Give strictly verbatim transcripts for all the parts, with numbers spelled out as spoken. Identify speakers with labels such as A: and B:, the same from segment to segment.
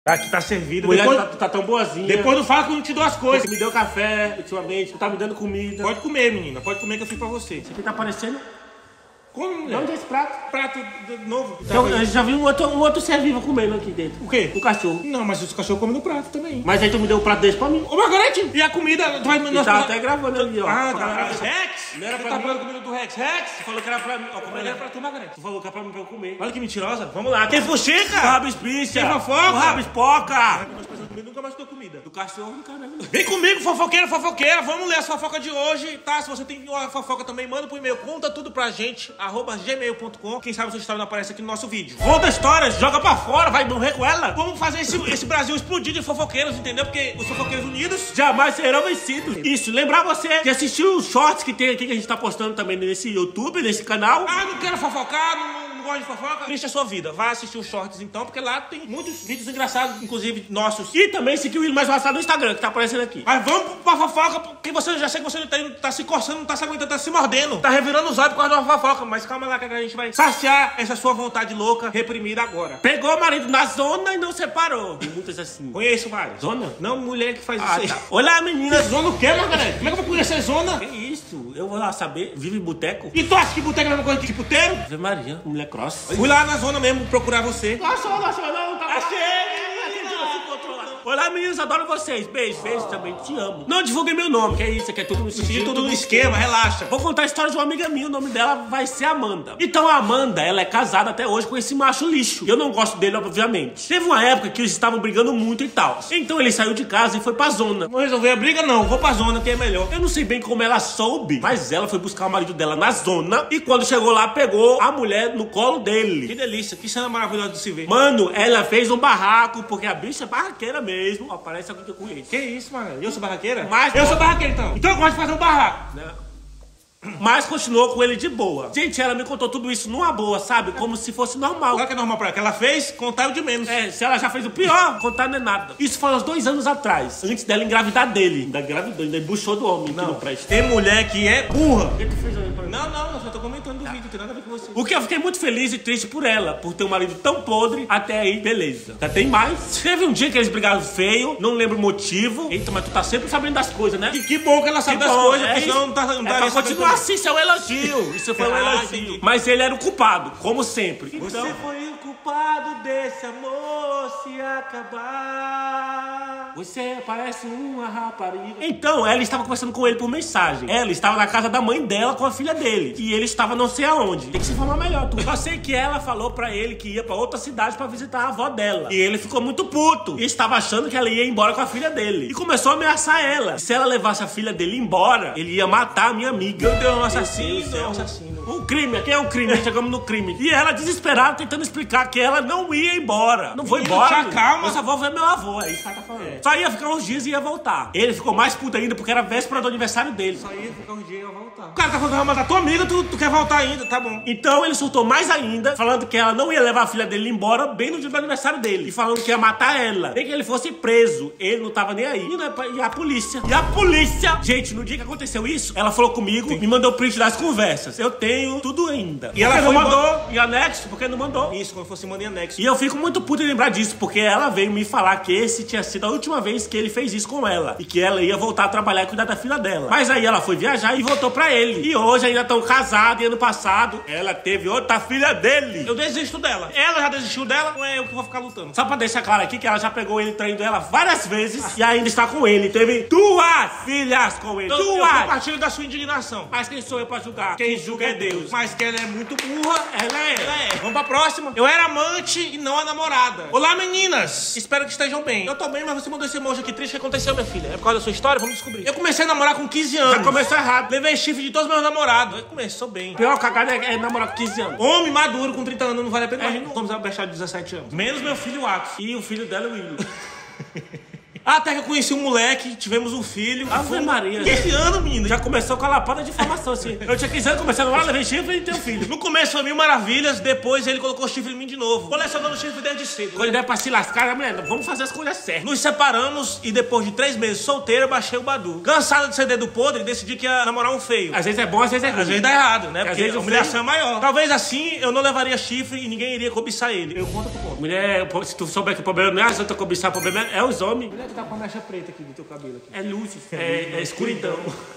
A: Aqui tá servido.
B: Mulher,
A: depois,
B: tá, tá tão boazinha.
A: Depois não fala que eu não te dou as coisas.
B: Você me deu café ultimamente, tá me dando comida.
A: Pode comer, menina. Pode comer que eu fiz pra você.
B: Isso aqui tá parecendo...
A: Come, mulher.
B: Onde é esse prato?
A: Prato novo.
B: Então, eu já vi um outro, um outro ser vivo comendo aqui dentro.
A: O quê?
B: O cachorro.
A: Não, mas os cachorros comem no prato também.
B: Mas aí tu me deu um prato desse pra mim.
A: Ô, Margarete, e a comida? Tu vai me
B: E tá até gravando ali, ó.
A: Ah,
B: Pra galera-
A: tá. Rex?
B: Não era
A: Você
B: pra
A: tá
B: mim.
A: falando comida do Rex? Rex?
B: Tu falou que era pra mim. Ó, como
A: Mas
B: é
A: era pra tu, Margarete.
B: Tu falou que era pra mim pra eu comer.
A: Olha que mentirosa.
B: Vamos lá.
A: Quem
B: O
A: fuxica?
B: Rabis Picha.
A: Quem fofoca?
B: O Rabis Poca.
A: Nós passamos comida, nunca mais tua comida.
B: Do cachorro do caramba.
A: Vem comigo, fofoqueira, fofoqueira. Vamos ler as fofocas de hoje, tá? Se você tem uma fofoca também, manda pro e-mail. Conta tudo pra gente, arroba gmail ponto com. Quem sabe sua história não aparece aqui no nosso vídeo.
B: Conta histórias, joga pra fora, vai morrer com ela.
A: Vamos fazer esse, esse Brasil explodir de fofoqueiros, entendeu? Porque os fofoqueiros unidos...
B: Jamais serão vencidos. Isso, lembrar você de assistir os shorts que tem aqui que a gente tá postando também nesse YouTube, nesse canal.
A: Ah, não quero fofocar, não, não gosto de fofoca. Triste a sua vida. Vai assistir os shorts então, porque lá tem muitos vídeos engraçados, inclusive nossos.
B: E também seguir o Willi Mais Passado no Instagram, que tá aparecendo aqui.
A: Mas vamos pra fofoca, porque você já sei que você tá, indo, tá se coçando, não tá se aguentando, tá se mordendo. Tá revirando os olhos por causa de uma fofoca. Mas calma lá que a gente vai saciar essa sua vontade louca, reprimida agora.
B: Pegou o marido na zona e não separou. Tem muitas assim.
A: Conheço vários.
B: Zona?
A: Não, mulher que faz
B: Ah,
A: isso aí.
B: tá. Olha, menina.
A: Zona o quê, Margarete? Como é que eu vou conhecer zona?
B: Que isso? Eu vou lá saber. Vive em boteco?
A: E tu acha que boteca é a mesma coisa que puteiro?
B: Ave Maria, mulher cross.
A: Fui lá na zona mesmo procurar você.
B: Não achou, não achou, não. Tá
A: Achei,
B: Olá, meninos, adoro vocês. Beijo, beijo também, te amo. Não divulguei meu nome, que é isso, que é tudo no
A: Fingi
B: sigilo,
A: tudo no esquema, relaxa.
B: Vou contar a história de uma amiga minha, o nome dela vai ser Amanda. Então a Amanda, ela é casada até hoje com esse macho lixo. Eu não gosto dele, obviamente. Teve uma época que eles estavam brigando muito e tal. Então ele saiu de casa e foi pra zona.
A: Não resolver a briga não, vou pra zona que é melhor.
B: Eu não sei bem como ela soube, mas ela foi buscar o marido dela na zona e quando chegou lá, pegou a mulher no colo
A: Que
B: dele.
A: delícia, que cena maravilhosa de se ver.
B: Mano, ela fez um barraco, porque a bicha é barraqueira mesmo. Ó, parece alguém que eu conheço.
A: Que isso, mano? Eu sou barraqueira?
B: Mas-
A: eu sou barraqueira então. Então eu gosto de fazer um barraco.
B: Mas continuou com ele de boa. Gente, ela me contou tudo isso numa boa, sabe? Como se fosse normal.
A: Claro que é normal pra ela. Que ela fez, contar o de menos.
B: É, se ela já fez o pior, contar não é nada. Isso foi uns dois anos atrás, antes dela engravidar dele. Ainda engravidou, ainda embuchou do homem, que não presta.
A: Tem mulher que é burra.
B: O que tu fez aí pra mim?
A: Não, não, eu só tô comentando do vídeo, não tem nada a ver com você.
B: O que eu fiquei muito feliz e triste por ela, por ter um marido tão podre, até aí, beleza. Já tem mais. Teve um dia que eles brigaram feio, não lembro o motivo. Eita, mas tu tá sempre sabendo das coisas, né?
A: E que bom que ela sabe
B: Que
A: das
B: bom,
A: coisas,
B: é
A: porque senão
B: isso.
A: não tá... Não
B: É
A: tá
B: pra
A: sabendo
B: continuar
A: também.
B: assim, isso é um elogio. Isso foi um
A: Ah,
B: elogio.
A: entendi.
B: Mas ele era o culpado, como sempre.
A: Você
B: Então,
A: foi o culpado desse amor se acabar.
B: você parece uma rapariga. Então, ela estava conversando com ele por mensagem. Ela estava na casa da mãe dela com a filha dele. E ele estava não sei aonde. Tem que se informar melhor, tu. Só sei que ela falou pra ele que ia pra outra cidade pra visitar a avó dela. E ele ficou muito puto. E estava achando que ela ia embora com a filha dele. E começou a ameaçar ela. E se ela levasse a filha dele embora, ele ia matar a minha amiga.
A: Meu Deus, um
B: Meu
A: assassino,
B: Deus do céu.
A: é um assassino.
B: Um crime, aqui é um crime, chegamos no crime. E ela desesperada tentando explicar que ela não ia embora. Não foi
A: Menino,
B: embora.
A: te acalma.
B: Eu só vou ver meu avô, é isso que ela tá falando.
A: É.
B: Só ia ficar uns dias e ia voltar. Ele ficou mais puto ainda porque era véspera do aniversário dele.
A: Só ia ficar um dia e eu voltar. O cara tá falando que vai matar tua amiga, tu, tu quer voltar ainda, tá bom.
B: Então ele surtou mais ainda, falando que ela não ia levar a filha dele embora bem no dia do aniversário dele. E falando que ia matar ela. Nem que ele fosse preso. Ele não tava nem aí. E, não é pra- e a polícia. E a polícia. Gente, no dia que aconteceu isso, ela falou comigo, me mandou print das conversas. Eu tenho tudo ainda.
A: E ela
B: Porque não
A: foi
B: mandou. E anexo, porque não mandou.
A: Isso, quando fosse manda em anexo.
B: E eu fico muito puto em lembrar disso, porque ela veio me falar que esse tinha sido a última vez que ele fez isso com ela. E que ela ia voltar a trabalhar e cuidar da filha dela. Mas aí ela foi viajar e voltou pra ele. E hoje ainda estão casados e ano passado ela teve outra filha dele.
A: Eu desisto dela. Ela já desistiu dela, ou é eu que vou ficar lutando?
B: Só pra deixar claro aqui que ela já pegou ele traindo ela várias vezes e ainda está com ele. Teve duas filhas com ele.
A: Então, eu
B: duas!
A: compartilho da sua indignação.
B: Mas quem sou eu pra julgar? Quem julga é Deus.
A: Mas que ela é muito burra.
B: Ela é.
A: Ela é. Vamos pra próxima. Eu era amante e não a namorada. Olá, meninas. Espero que estejam bem. Eu tô bem, mas você mandou esse emoji aqui triste. O que aconteceu, minha filha? É por causa da sua história? Vamos descobrir. Eu comecei a namorar com quinze anos.
B: Já começou errado.
A: Levei chifre de todos os meus namorados. Aí começou bem.
B: Pior cagada é, é namorar com quinze anos.
A: Homem maduro com trinta anos não vale a pena.
B: É.
A: Imagina vamos abaixar de dezessete anos. Menos meu filho Atos.
B: E o filho dela é o William.
A: Até que eu conheci um moleque, tivemos um filho.
B: Ave Maria.
A: Esse ano, menino.
B: Já começou com a lapada de informação, assim. Eu tinha quinze anos, começando lá, levei chifre e tenho filho.
A: No começo foi mil maravilhas, depois ele colocou chifre em mim de novo. Colecionando chifre desde cedo.
B: Quando der pra se lascar, a mulher, vamos fazer as coisas certas.
A: Nos separamos e depois de três meses solteiro, eu baixei o Badu. Cansado de ser dedo podre, decidi que ia namorar um feio.
B: Às vezes é bom, às vezes é ruim.
A: Às vezes dá errado, né?
B: Às
A: Porque
B: vezes
A: a
B: o
A: humilhação
B: feio...
A: é maior. Talvez assim eu não levaria chifre e ninguém iria cobiçar ele. Eu conto por conta.
B: Mulher, se tu souber que o problema não é as outras cobiçar, o problema é os homens. Mulher, tu tá com a mecha preta aqui do teu cabelo. Aqui. É luz, é, é escuridão.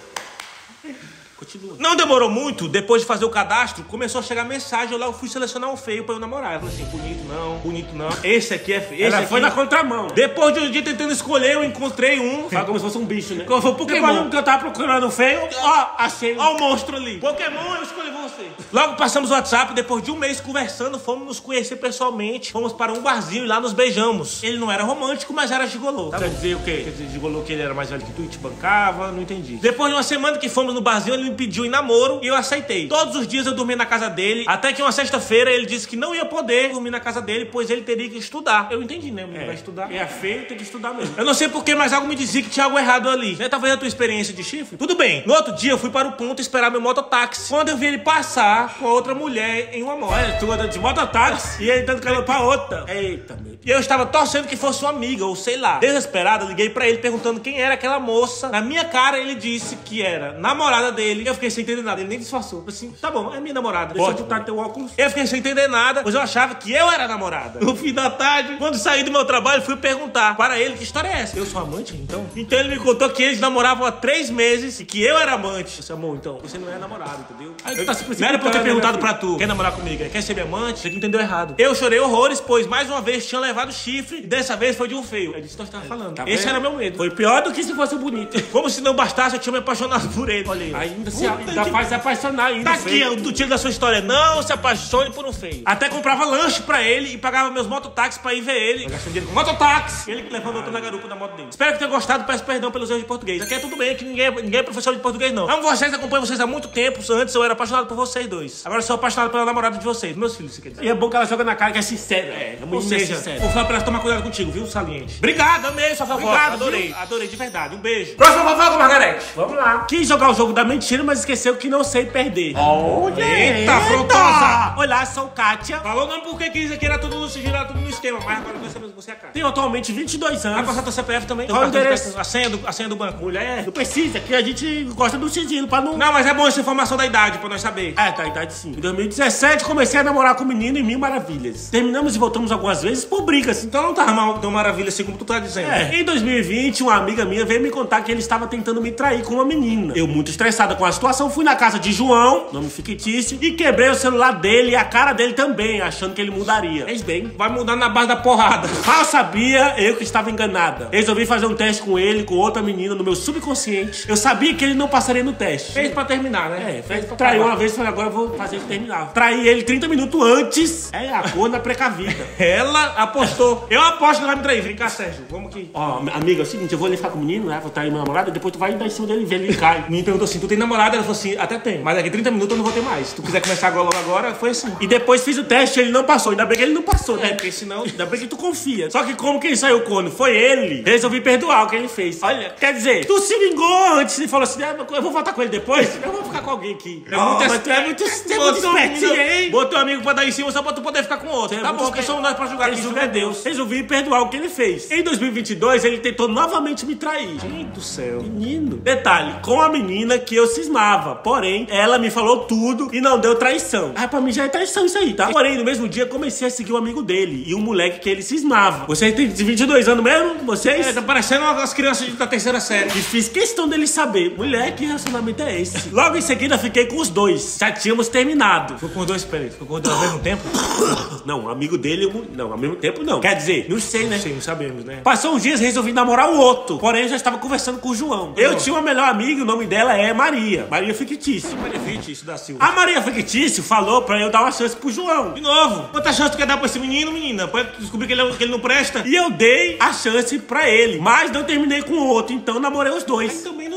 B: Continua.
A: Não demorou muito, depois de fazer o cadastro, começou a chegar mensagem, eu lá eu fui selecionar um feio pra eu namorar. Ela falou assim, bonito não, bonito não, esse aqui é feio, esse
B: Ela
A: aqui...
B: foi na contramão.
A: Depois de um dia tentando escolher, eu encontrei um...
B: Fala como se fosse um bicho, né?
A: Como foi Pokémon.
B: Depois que eu tava procurando um feio, ó, achei.
A: Ó o monstro ali. Pokémon, eu escolhi você. Logo passamos o WhatsApp, depois de um mês conversando, fomos nos conhecer pessoalmente, fomos para um barzinho e lá nos beijamos. Ele não era romântico, mas era gigolô.
B: Tá Quer dizer o quê?
A: Quer dizer, gigolô que ele era mais velho que tu e te bancava, não entendi. Depois de uma semana que fomos no barzinho, ele me pediu em namoro e eu aceitei. Todos os dias eu dormi na casa dele, até que uma sexta-feira ele disse que não ia poder dormir na casa dele, pois ele teria que estudar. Eu entendi, né? Ele
B: É,
A: vai estudar.
B: é feio, tem que estudar mesmo.
A: Eu não sei porquê, mas algo me dizia que tinha algo errado ali. Né? Talvez a tua experiência de chifre. Tudo bem. No outro dia eu fui para o ponto esperar meu mototáxi. Quando eu vi ele passar com a outra mulher em uma moto.
B: Olha, tu anda de mototáxi e ele dando calor pra outra. Eita, meu.
A: E eu estava torcendo que fosse uma amiga, ou sei lá. Desesperado, eu liguei pra ele perguntando quem era aquela moça. Na minha cara, ele disse que era namorada dele. Eu fiquei sem entender nada. Ele nem disfarçou. Eu assim, tá bom, é minha namorada.
B: Deixa eu
A: Ótimo.
B: botar teu óculos.
A: Eu fiquei sem entender nada, pois eu achava que eu era namorada. No fim da tarde, quando saí do meu trabalho, fui perguntar para ele que história é essa. Eu sou amante, então? Então ele me contou que eles namoravam há três meses e que eu era amante. Você amor, então? Você não é namorado, entendeu?
B: Aí tu tá se
A: Não era pra eu ter
B: precipitando,
A: perguntado
B: né,
A: pra tu, quer namorar comigo? Quer ser minha amante? Você que entendeu errado. Eu chorei horrores, pois mais uma vez tinha levado chifre e dessa vez foi de um feio. É disso que nós tava falando.
B: Tá
A: Esse
B: vendo?
A: era meu medo.
B: Foi pior do que se fosse bonito.
A: Como se não bastasse, eu tinha me apaixonado por ele. Olha aí.
B: Ainda se
A: Puta
B: ainda
A: que-
B: faz se apaixonar ainda.
A: Tá aqui,
B: feio.
A: o do tiro da sua história. Não se apaixone por um feio. Até comprava lanche pra ele e pagava meus mototáxis pra ir ver ele. Eu gastando dinheiro com mototáxi. Ele que levando outro na garupa da moto dele. Espero que tenha gostado. Peço perdão pelos erros de português. Aqui é tudo bem, aqui ninguém, é- ninguém é professor de português, não. Amo vocês, acompanho vocês há muito tempo. Antes eu era apaixonado por vocês dois. Agora eu sou apaixonado pela namorada de vocês. Meus filhos, você quer dizer.
B: E é bom que ela joga na cara que é sincera. É, a
A: Ou
B: menina é
A: seja,
B: sincera.
A: vou falar pra elas tomar cuidado contigo, viu, Saliente? Obrigado, amei sua fofoca.
B: Obrigado,
A: adorei.
B: viu?
A: Adorei, de verdade. Um beijo.
B: Próxima fofoca, Margarete. Vamos lá. Quis jogar o jogo da mentira, mas esqueceu que não sei perder.
A: Olha, eita, afrontosa.
B: Olá, sou Kátia.
A: Falou não porque quis aqui, era tudo no sigilo, era tudo no esquema. Mas agora nós sabemos que você é a cara.
B: Tenho atualmente vinte e dois
A: Vai
B: anos.
A: passar teu C P F também?
B: Qual o
A: Teu cartão de
B: endereço?
A: crédito, A senha, do, a senha do banco.
B: Mulher, não precisa, que a gente gosta do sigilo pra não...
A: Não, mas é bom essa informação da idade pra nós saber.
B: É, tá, idade sim. Em dois mil e dezessete, comecei a namorar com um menino em Mil Maravilhas. Terminamos e voltamos algumas vezes por brigas.
A: Então não tá mal, tão maravilha assim como tu tá dizendo.
B: É, em dois mil e vinte, uma amiga minha veio me contar que ele estava tentando me trair com uma menina. Eu, muito estressada com a situação, fui na casa de João, nome fictício, e quebrei o celular dele e a cara dele também, achando que ele mudaria. Fez bem.
A: Vai mudar na base da porrada.
B: Mal sabia eu que estava enganada. Resolvi fazer um teste com ele, com outra menina, no meu subconsciente. Eu sabia que ele não passaria no teste.
A: Fez pra terminar, né?
B: É, fez, traiu uma vez e falei, agora eu vou fazer ele terminar. Traí ele trinta minutos antes. É a corna precavida.
A: Ela apostou. Eu aposto que ela vai me trair. Vem cá, Sérgio. Vamos aqui.
B: Ó, amiga, é o seguinte, eu vou ali ficar com o menino, né? Vou trair meu namorado, depois tu vai dar em cima dele e ver ele cai.
A: Me perguntou assim, tu tem namorada? Ela falou assim, até tem. Mas daqui trinta minutos eu não vou ter mais. Se tu quiser começar agora, logo agora, foi assim.
B: E depois fiz o teste, ele não passou. Ainda bem que ele não passou,
A: É,
B: né?
A: porque senão...
B: Ainda bem que tu confia. Só que como que ele saiu corno? Foi ele. Resolvi perdoar o que ele fez. Olha, quer dizer, tu se vingou antes e falou assim, ah, eu vou voltar com ele depois? Eu vou ficar com alguém aqui.
A: É muito
B: mas tu é muito, tu é muito
A: Botou um
B: espertinho,
A: menino-
B: hein?
A: Botou um amigo pra dar em cima só pra tu poder ficar com outro.
B: É
A: Tá
B: muito
A: bom, porque
B: esper-
A: somos nós pra julgar
B: Quem
A: aqui.
B: julga é Deus. Resolvi perdoar o que ele fez. Em dois mil e vinte e dois, ele tentou novamente me trair.
A: Gente do céu.
B: Menino. Detalhe, com a menina que eu cismava. Porém, ela me falou tudo e não deu traição. Ah, pra mim já é traição isso aí, tá? Porém, no mesmo dia, comecei a seguir um amigo dele e um moleque que ele cismava. Vocês têm vinte e dois anos mesmo? Vocês?
A: É, tá parecendo umas crianças da terceira série.
B: E fiz questão dele saber. Mulher, que relacionamento é esse? Logo em seguida, fiquei com os dois. Já tínhamos terminado.
A: Ficou com os dois, peraí. Ficou com os dois ao mesmo tempo?
B: Não, um amigo dele... um- Não, ao mesmo tempo não. Quer dizer, não sei, né?
A: Sim, sabemos, né?
B: Passou uns dias, resolvi namorar o outro. Porém, eu já estava conversando com o João. Eu
A: João.
B: tinha uma melhor amiga, o nome dela é Maria. Maria Fictício.
A: Maria Vite, isso da Silva.
B: A Maria Fictício falou pra eu dar uma chance pro João.
A: De novo. Quanta chance tu quer dar pra esse menino, menina? Pra descobrir que ele, que ele não presta?
B: E eu dei a chance pra ele. Mas não terminei com o outro, então namorei os
A: Mas
B: dois.
A: também não, tu não,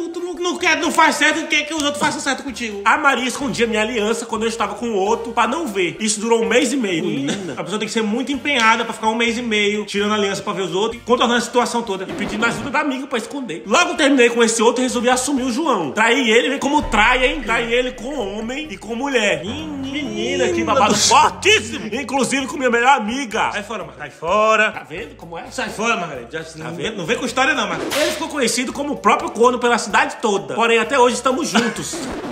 A: não, quer, não faz certo, quer que os outros façam certo contigo.
B: A Maria escondia minha aliança quando eu estava com o outro pra não ver. Isso durou um mês e meio.
A: Menina. A pessoa tem que ser muito empenhada pra ficar um mês e meio tirando a aliança pra ver os outros, contornando a situação toda.
B: E pedindo ajuda da amiga pra esconder. Logo terminei com esse outro e resolvi assumir o João. Traí ele como trai, hein? Traí ele com homem e com mulher. Menina, que babado fortíssimo. Inclusive com minha melhor amiga.
A: Sai fora, Margarida. Sai fora.
B: Tá vendo como é?
A: Sai fora, Margarida. Já, tá não, vendo? Não vem com história não, Margarida.
B: Ele ficou conhecido como o próprio corno pela cidade toda. Porém, até hoje estamos juntos.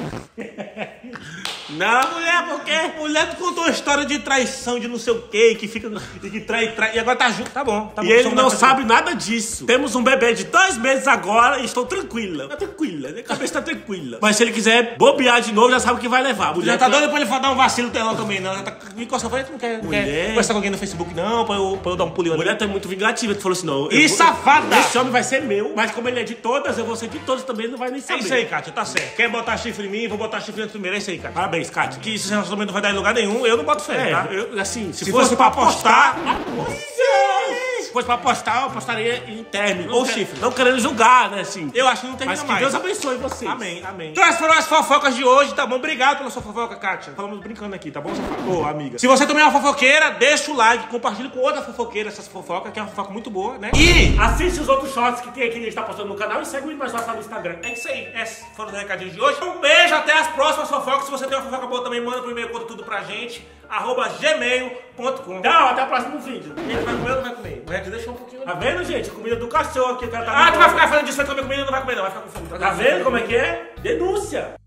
A: Não, mulher, por quê? Mulher, tu contou uma história de traição, de não sei o quê, que fica. Que trai, trai. E agora tá junto. Tá bom. Tá
B: e
A: bom,
B: ele não sabe nada disso. Temos um bebê de dois meses agora e estou tranquila. Tá tranquila, minha cabeça tá tranquila. Mas se ele quiser bobear de novo, já sabe o que vai levar.
A: Mulher, já tá doido pra ele dar um vacilo telão também, não. Já tá me coçando. Falei, tu não quer, não quer conversar com alguém no Facebook, não, pra eu, pra eu dar um pulinho ali.
B: Mulher tá muito vingativa. Tu falou assim, não.
A: E safada!
B: Esse homem vai ser meu, mas como ele é de todas, eu vou ser de todas também, ele não vai nem saber.
A: É isso aí, Kátia, tá certo. Quer botar chifre em mim, vou botar chifre antes primeiro. É isso aí, Kátia.
B: Parabéns, Kátia.
A: Que esse relacionamento não vai dar em lugar nenhum, eu não boto fé,
B: É,
A: tá?
B: eu, assim, se,
A: Se
B: fosse,
A: fosse
B: pra
A: pra apostar...
B: Se fosse pra apostar, eu apostaria em término.
A: Ou
B: Não
A: chifre.
B: quer- Não querendo julgar, né, assim.
A: Eu acho que não termina
B: Mas que
A: mais.
B: Deus abençoe vocês.
A: Amém, amém. Então essas foram as fofocas de hoje, tá bom? Obrigado pela sua fofoca, Kátia. Falamos brincando aqui, tá bom, safado? Ô, amiga. Se você também é uma fofoqueira, deixa o like, compartilha com outra fofoqueira essas fofocas, que é uma fofoca muito boa, né? E...
B: Assiste os outros shorts que tem aqui que a gente tá postando no canal e segue o Muito Mais Fácil no Instagram.
A: é isso aí. Esses foram os recadinhos de hoje. Um beijo, até as próximas fofocas. Se você tem uma fofoca boa também, manda pro e-mail, conta tudo pra gente. arroba gmail ponto com.
B: Tchau, até o próximo vídeo.
A: Ele vai comer ou não vai comer? O Rex deixou um pouquinho.
B: Tá vendo, gente? Comida do cachorro aqui. O cara tá
A: Ah, tu vai ficar falando disso, vai comer comida, não vai comer não, vai ficar com fome.
B: Tá vendo como é que é? Denúncia.